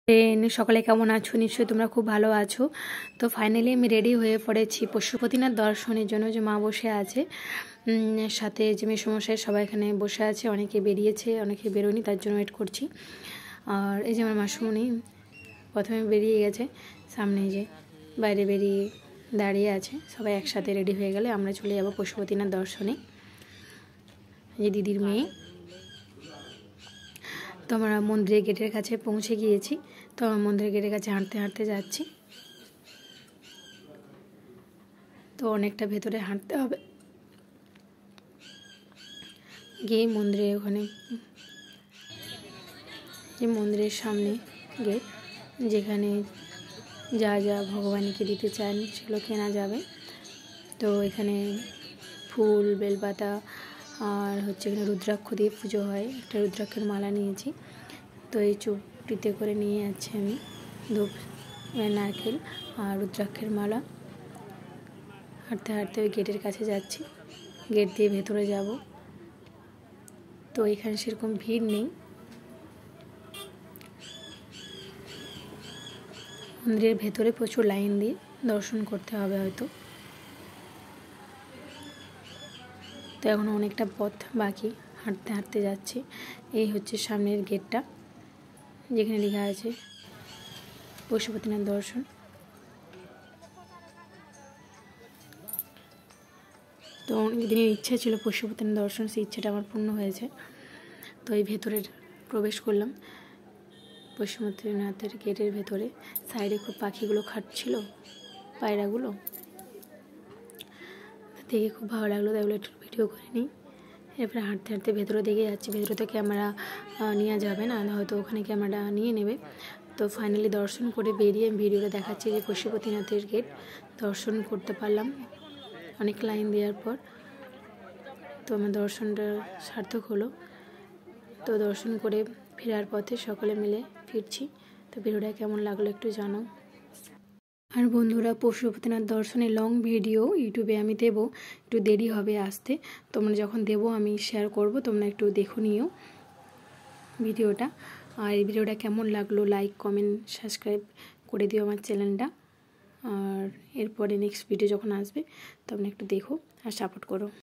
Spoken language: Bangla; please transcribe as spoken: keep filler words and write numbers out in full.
ট্রেন সকালে কেমন আছো? নিশ্চয়ই তোমরা খুব ভালো আছো। তো ফাইনালি আমি রেডি হয়ে পড়েছি পশুপতিনাথ দর্শনের জন্য। যে মা বসে আছে, সাথে যে মেসমশাই সবাই এখানে বসে আছে, অনেকে বেরিয়েছে অনেকে বেরোয়নি, তার জন্য ওয়েট করছি। আর এই যে আমার মাসুমণি প্রথমে বেরিয়ে গেছে, সামনে যে বাইরে বেরিয়ে দাঁড়িয়ে আছে। সবাই একসাথে রেডি হয়ে গেলে আমরা চলে যাবো পশুপতিনাথ দর্শনে। এই দিদির মেয়ে। তো আমরা মন্দিরের গেটের কাছে পৌঁছে গিয়েছি। তো আমরা মন্দিরের গেটের কাছে হাঁটতে হাঁটতে যাচ্ছি। তো অনেকটা ভেতরে হাঁটতে হবে, গিয়ে মন্দিরে ওখানে এই মন্দিরের সামনে গেট, যেখানে যা যা ভগবানকে দিতে চান সেগুলো কেনা যাবে। তো এখানে ফুল, বেলপাতা আর হচ্ছে এখানে রুদ্রাক্ষ দিয়ে পুজো হয়। একটা রুদ্রাক্ষের মালা নিয়েছি। তো এই চুপটিতে করে নিয়ে যাচ্ছি আমি ধূপ, নারকেল আর রুদ্রাক্ষের মালা। হাঁটতে হাঁটতে ওই গেটের কাছে যাচ্ছি, গেট দিয়ে ভেতরে যাব। তো এখানে সেরকম ভিড় নেই, মন্দিরের ভেতরে প্রচুর লাইন দিয়ে দর্শন করতে হবে হয়তো। তো এখন অনেকটা পথ বাকি, হাঁটতে হাঁটতে যাচ্ছি। এই হচ্ছে সামনের গেটটা, যেখানে লেখা আছে পশুপতিনাথ দর্শন। তো অনেকদিনের ইচ্ছা ছিল পশুপতিনাথ দর্শন, সেই ইচ্ছাটা আমার পূর্ণ হয়েছে। তো এই ভেতরের প্রবেশ করলাম পশুপতিনাথের গেটের ভেতরে। সাইডে খুব পাখিগুলো খাটছিল, পায়রাগুলো দেখে খুব ভালো লাগলো, তাই একটু ভিডিও করে নিই। এরপরে হাঁটতে হাঁটতে ভেতরে দিকে যাচ্ছি। ভেতরে তো ক্যামেরা নেওয়া যাবে না, হয়তো ওখানে ক্যামেরা নিয়ে নেবে। তো ফাইনালি দর্শন করে বেরিয়ে আমি ভিডিওটা দেখাচ্ছি যে পশুপতিনাথের গেট দর্শন করতে পারলাম অনেক লাইন দেওয়ার পর। তো আমার দর্শনটা সার্থক হলো। তো দর্শন করে ফেরার পথে সকলে মিলে ফিরছি। তো ভিডিওটা কেমন লাগলো একটু জানাও। আর বন্ধুরা, পশুপতিনাথ দর্শনের লং ভিডিও ইউটিউবে আমি দেব, একটু দেরি হবে আসতে। তোমরা যখন দেব আমি শেয়ার করব, তোমরা একটু দেখো নিও ভিডিওটা। আর এই ভিডিওটা কেমন লাগলো লাইক, কমেন্ট, সাবস্ক্রাইব করে দিও আমার চ্যানেলটা। আর এরপরে নেক্সট ভিডিও যখন আসবে তোমরা একটু দেখো আর সাপোর্ট করো।